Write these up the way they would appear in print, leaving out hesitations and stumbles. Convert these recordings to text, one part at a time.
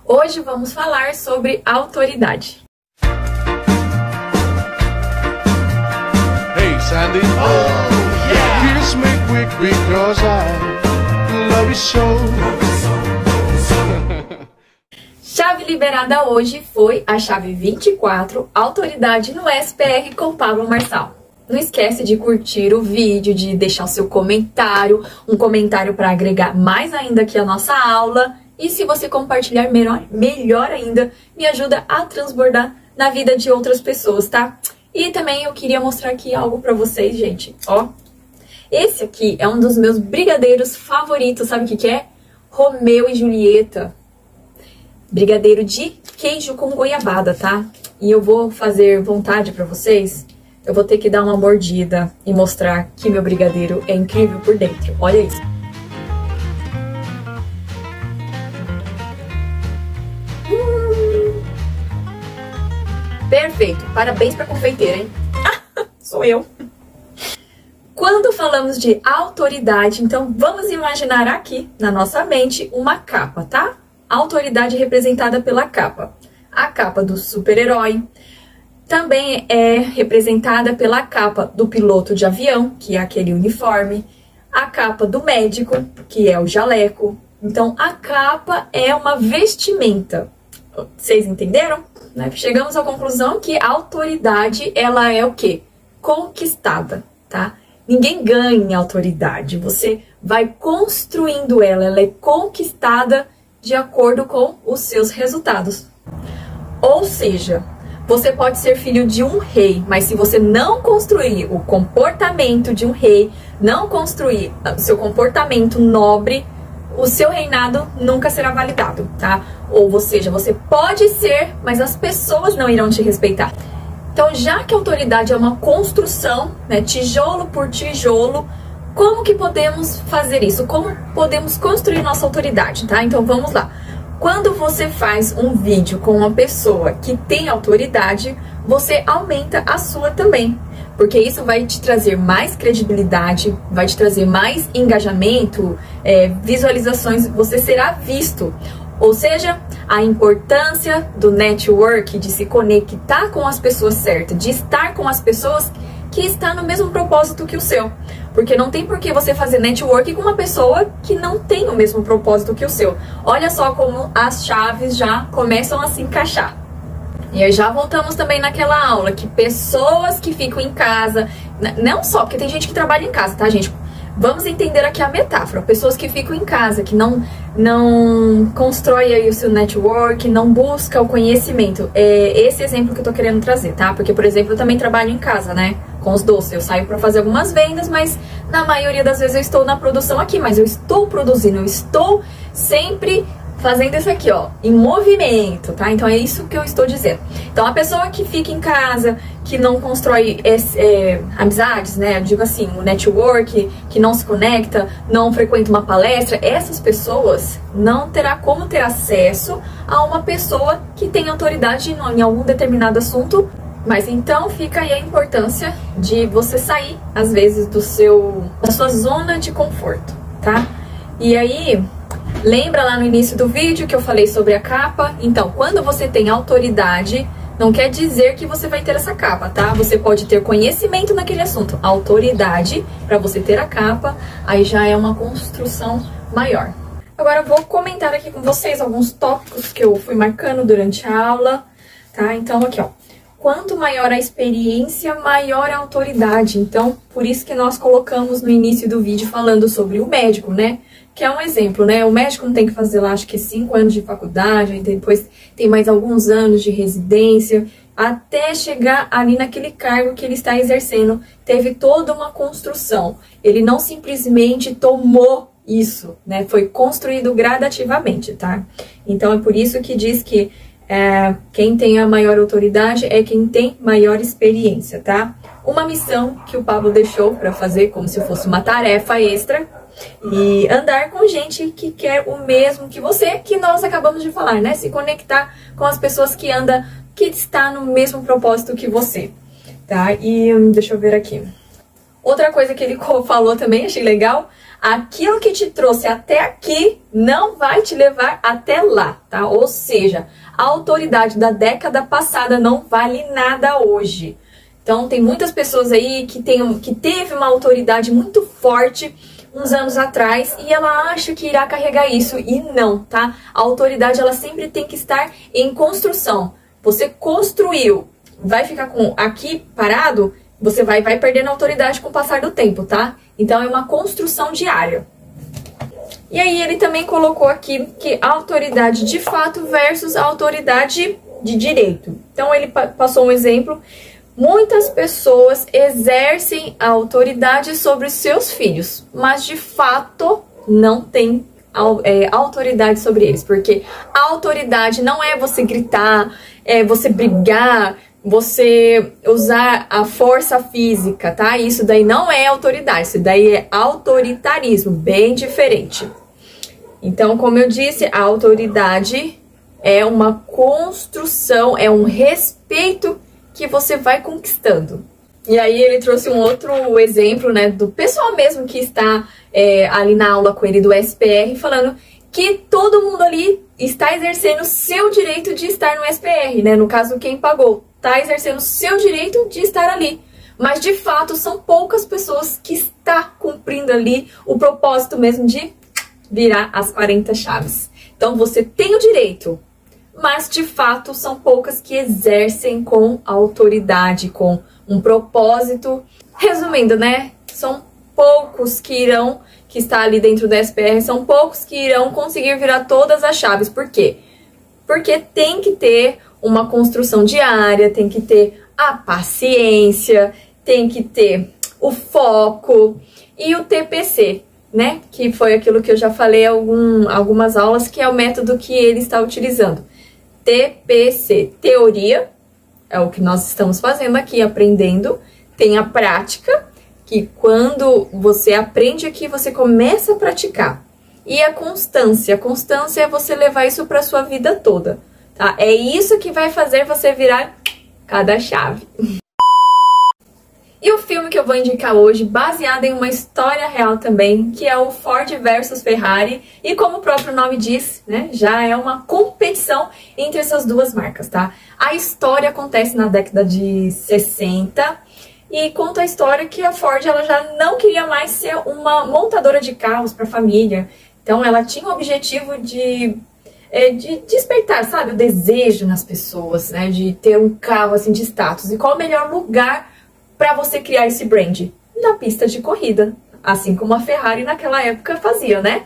Hoje vamos falar sobre autoridade. Hey Sandy, oh yeah, kiss me quick because I love you so. Chave liberada hoje foi a chave 24, autoridade no SPR com Pablo Marçal. Não esquece de curtir o vídeo, de deixar o seu comentário, um comentário para agregar mais ainda aqui a nossa aula. E se você compartilhar melhor ainda, me ajuda a transbordar na vida de outras pessoas, tá? E também eu queria mostrar aqui algo para vocês, gente. Ó, esse aqui é um dos meus brigadeiros favoritos, sabe o que é? Romeu e Julieta. Brigadeiro de queijo com goiabada, tá? E eu vou fazer vontade para vocês. Eu vou ter que dar uma mordida e mostrar que meu brigadeiro é incrível por dentro. Olha isso. Perfeito. Parabéns pra confeiteira, hein? Sou eu. Quando falamos de autoridade, então vamos imaginar aqui na nossa mente uma capa, tá? Autoridade representada pela capa. A capa do super-herói também é representada pela capa do piloto de avião, que é aquele uniforme. A capa do médico, que é o jaleco. Então, a capa é uma vestimenta. Vocês entenderam? Chegamos à conclusão que a autoridade, ela é o quê? Conquistada, tá? Ninguém ganha autoridade. Você vai construindo ela. Ela é conquistada de acordo com os seus resultados. Ou seja, você pode ser filho de um rei, mas se você não construir o comportamento de um rei, não construir o seu comportamento nobre, o seu reinado nunca será validado, tá? Ou seja, você pode ser, mas as pessoas não irão te respeitar. Então, já que a autoridade é uma construção, né, tijolo por tijolo, como que podemos fazer isso? Como podemos construir nossa autoridade, tá? Então, vamos lá. Quando você faz um vídeo com uma pessoa que tem autoridade, você aumenta a sua também. Porque isso vai te trazer mais credibilidade, vai te trazer mais engajamento, visualizações, você será visto. Ou seja, a importância do network, de se conectar com as pessoas certas, de estar com as pessoas que estão no mesmo propósito que o seu. Porque não tem por que você fazer network com uma pessoa que não tem o mesmo propósito que o seu. Olha só como as chaves já começam a se encaixar. E aí já voltamos também naquela aula que pessoas que ficam em casa, não só, porque tem gente que trabalha em casa, tá, gente? Vamos entender aqui a metáfora. Pessoas que ficam em casa, que não constrói aí o seu network, não busca o conhecimento. É esse exemplo que eu tô querendo trazer, tá? Porque, por exemplo, eu também trabalho em casa, né? Com os doces. Eu saio pra fazer algumas vendas, mas na maioria das vezes eu estou na produção aqui. Mas eu estou produzindo, eu estou sempre fazendo isso aqui, ó, em movimento, tá? Então é isso que eu estou dizendo. Então a pessoa que fica em casa, que não constrói amizades, né? Eu digo assim, o network, que não se conecta, não frequenta uma palestra, essas pessoas não terá como ter acesso a uma pessoa que tem autoridade em algum determinado assunto. Mas então fica aí a importância de você sair, às vezes, da sua zona de conforto, tá? E aí, lembra lá no início do vídeo que eu falei sobre a capa? Então, quando você tem autoridade, não quer dizer que você vai ter essa capa, tá? Você pode ter conhecimento naquele assunto. Autoridade, para você ter a capa, aí já é uma construção maior. Agora eu vou comentar aqui com vocês alguns tópicos que eu fui marcando durante a aula, tá? Então, aqui, ó. Quanto maior a experiência, maior a autoridade. Então, por isso que nós colocamos no início do vídeo falando sobre o médico, né? Que é um exemplo, né? O médico não tem que fazer lá, acho que 5 anos de faculdade, aí depois tem mais alguns anos de residência, até chegar ali naquele cargo que ele está exercendo. Teve toda uma construção. Ele não simplesmente tomou isso, né? Foi construído gradativamente, tá? Então, é por isso que diz que quem tem a maior autoridade é quem tem maior experiência, tá? Uma missão que o Pablo deixou para fazer como se fosse uma tarefa extra e andar com gente que quer o mesmo que você, que nós acabamos de falar, né? Se conectar com as pessoas que está no mesmo propósito que você, tá? E deixa eu ver aqui. Outra coisa que ele falou também, achei legal, aquilo que te trouxe até aqui não vai te levar até lá, tá? Ou seja, a autoridade da década passada não vale nada hoje. Então, tem muitas pessoas aí que teve uma autoridade muito forte uns anos atrás e ela acha que irá carregar isso, e não, tá? A autoridade, ela sempre tem que estar em construção. Você construiu, vai ficar aqui parado, você vai perdendo autoridade com o passar do tempo, tá? Então, é uma construção diária. E aí, ele também colocou aqui que autoridade de fato versus autoridade de direito. Então, ele passou um exemplo. Muitas pessoas exercem a autoridade sobre seus filhos, mas de fato não tem autoridade sobre eles. Porque a autoridade não é você gritar, é você brigar, você usar a força física, tá? Isso daí não é autoridade, isso daí é autoritarismo, bem diferente. Então, como eu disse, a autoridade é uma construção, é um respeito que você vai conquistando. E aí ele trouxe um outro exemplo, né, do pessoal mesmo que está ali na aula com ele do SPR, falando que todo mundo ali está exercendo o seu direito de estar no SPR, né? No caso, quem pagou está exercendo o seu direito de estar ali. Mas, de fato, são poucas pessoas que estão cumprindo ali o propósito mesmo de virar as 40 chaves. Então, você tem o direito, mas, de fato, são poucas que exercem com autoridade, com um propósito. Resumindo, né? São poucos que está ali dentro da SPR, são poucos que irão conseguir virar todas as chaves. Por quê? Porque tem que ter uma construção diária, tem que ter a paciência, tem que ter o foco e o TPC, né? Que foi aquilo que eu já falei em algumas aulas, que é o método que ele está utilizando. TPC, teoria, é o que nós estamos fazendo aqui, aprendendo. Tem a prática, que quando você aprende aqui, você começa a praticar. E a constância é você levar isso para sua vida toda, tá? É isso que vai fazer você virar cada chave. E o filme que eu vou indicar hoje, baseado em uma história real também, que é o Ford versus Ferrari. E como o próprio nome diz, né, já é uma competição entre essas duas marcas, tá? A história acontece na década de 60 e conta a história que a Ford ela já não queria mais ser uma montadora de carros para a família. Então ela tinha o objetivo de despertar, sabe, o desejo nas pessoas, né, de ter um carro assim de status. E qual o melhor lugar para você criar esse brand? Na pista de corrida, assim como a Ferrari naquela época fazia, né?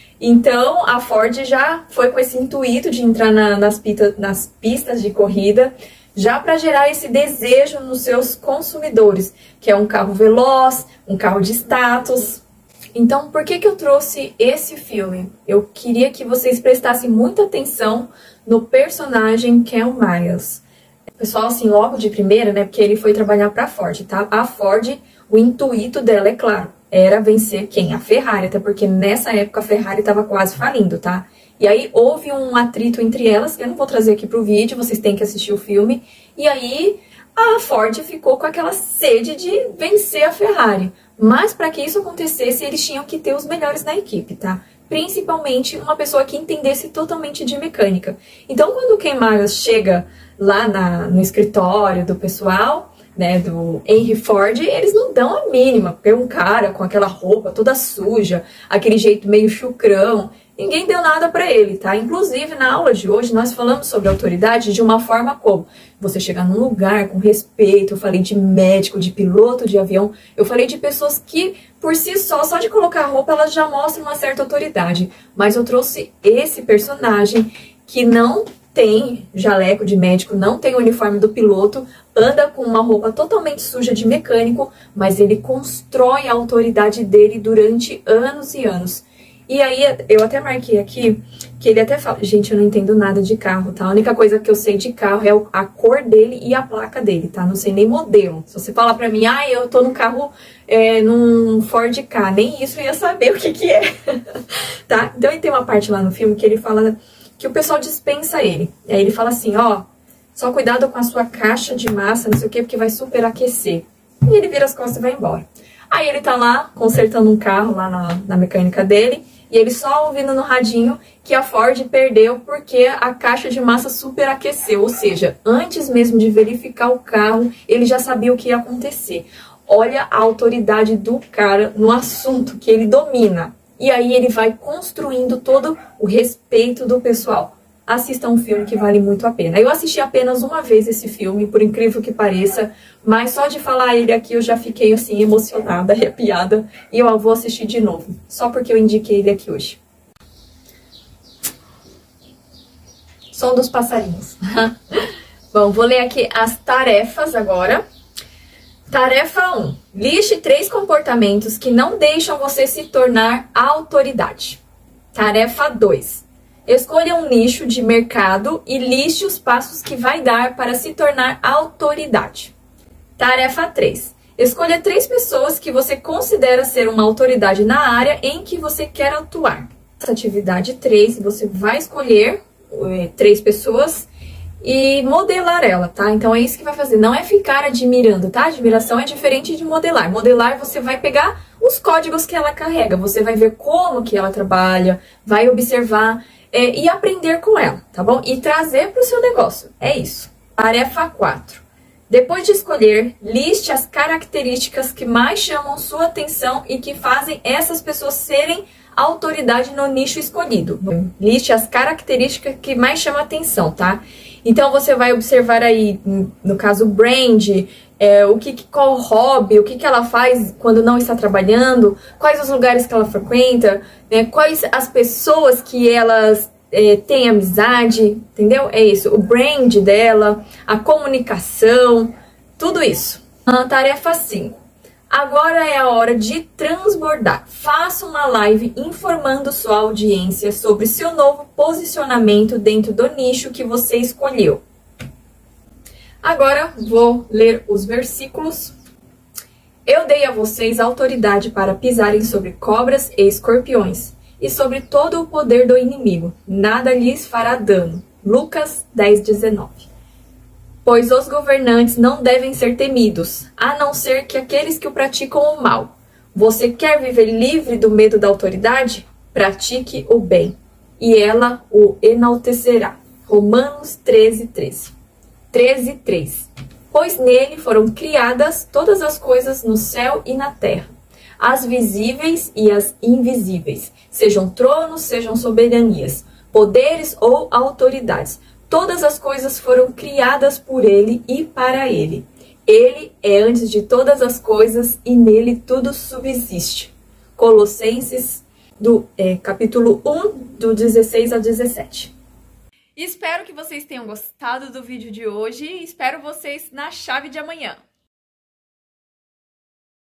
Então a Ford já foi com esse intuito de entrar nas pistas de corrida, já para gerar esse desejo nos seus consumidores, que é um carro veloz, um carro de status. Então, por que eu trouxe esse filme? Eu queria que vocês prestassem muita atenção no personagem Ken Miles. Pessoal, assim, logo de primeira, né, porque ele foi trabalhar para a Ford, tá? A Ford, o intuito dela, é claro, era vencer quem? A Ferrari, até porque nessa época a Ferrari estava quase falindo, tá? E aí houve um atrito entre elas, que eu não vou trazer aqui pro vídeo, vocês têm que assistir o filme. E aí a Ford ficou com aquela sede de vencer a Ferrari. Mas para que isso acontecesse, eles tinham que ter os melhores na equipe, tá? Principalmente uma pessoa que entendesse totalmente de mecânica. Então, quando o Ken Miles chega lá no escritório do pessoal, né, do Henry Ford, eles não dão a mínima, porque um cara com aquela roupa toda suja, aquele jeito meio chucrão, ninguém deu nada pra ele, tá? Inclusive, na aula de hoje, nós falamos sobre autoridade de uma forma como você chegar num lugar com respeito. Eu falei de médico, de piloto de avião, eu falei de pessoas que, por si só de colocar a roupa, elas já mostram uma certa autoridade. Mas eu trouxe esse personagem que não tem jaleco de médico, não tem o uniforme do piloto, anda com uma roupa totalmente suja de mecânico, mas ele constrói a autoridade dele durante anos e anos. E aí, eu até marquei aqui, que ele até fala, gente, eu não entendo nada de carro, tá? A única coisa que eu sei de carro é a cor dele e a placa dele, tá? Não sei nem modelo. Se você falar pra mim, eu tô no carro, num Ford Ka, nem isso eu ia saber o que é, tá? Então, tem uma parte lá no filme que ele fala que o pessoal dispensa ele. Aí ele fala assim, só cuidado com a sua caixa de massa, não sei o que, porque vai superaquecer. E ele vira as costas e vai embora. Aí ele tá lá consertando um carro lá na mecânica dele, e ele só ouvindo no radinho que a Ford perdeu porque a caixa de massa superaqueceu. Ou seja, antes mesmo de verificar o carro, ele já sabia o que ia acontecer. Olha a autoridade do cara no assunto que ele domina. E aí ele vai construindo todo o respeito do pessoal. Assista um filme que vale muito a pena. Eu assisti apenas uma vez esse filme, por incrível que pareça, mas só de falar ele aqui eu já fiquei assim emocionada, arrepiada, e eu vou assistir de novo, só porque eu indiquei ele aqui hoje. Som dos passarinhos. Bom, vou ler aqui as tarefas agora. Tarefa 1. Liste 3 comportamentos que não deixam você se tornar autoridade. Tarefa 2. Escolha um nicho de mercado e liste os passos que vai dar para se tornar autoridade. Tarefa 3. Escolha 3 pessoas que você considera ser uma autoridade na área em que você quer atuar. Essa atividade 3, você vai escolher 3 pessoas e modelar ela, tá? Então é isso que vai fazer, não é ficar admirando, tá? Admiração é diferente de modelar. Modelar, você vai pegar os códigos que ela carrega, você vai ver como que ela trabalha, vai observar e aprender com ela, tá bom? E trazer para o seu negócio, é isso. Tarefa 4. Depois de escolher, liste as características que mais chamam sua atenção e que fazem essas pessoas serem autoridade no nicho escolhido. Liste as características que mais chamam atenção, tá? Então você vai observar aí, no caso, o brand, qual hobby, o que ela faz quando não está trabalhando, quais os lugares que ela frequenta, né, quais as pessoas que elas têm amizade, entendeu? É isso, o brand dela, a comunicação, tudo isso. Tarefa 5. Agora é a hora de transbordar. Faça uma live informando sua audiência sobre seu novo posicionamento dentro do nicho que você escolheu. Agora vou ler os versículos. Eu dei a vocês autoridade para pisarem sobre cobras e escorpiões e sobre todo o poder do inimigo. Nada lhes fará dano. Lucas 10:19. Pois os governantes não devem ser temidos, a não ser que aqueles que o praticam o mal. Você quer viver livre do medo da autoridade? Pratique o bem, e ela o enaltecerá. Romanos 13:13. 13:3. Pois nele foram criadas todas as coisas no céu e na terra, as visíveis e as invisíveis, sejam tronos, sejam soberanias, poderes ou autoridades. Todas as coisas foram criadas por ele e para ele. Ele é antes de todas as coisas e nele tudo subsiste. Colossenses, capítulo 1, do 16 ao 17. Espero que vocês tenham gostado do vídeo de hoje e espero vocês na chave de amanhã.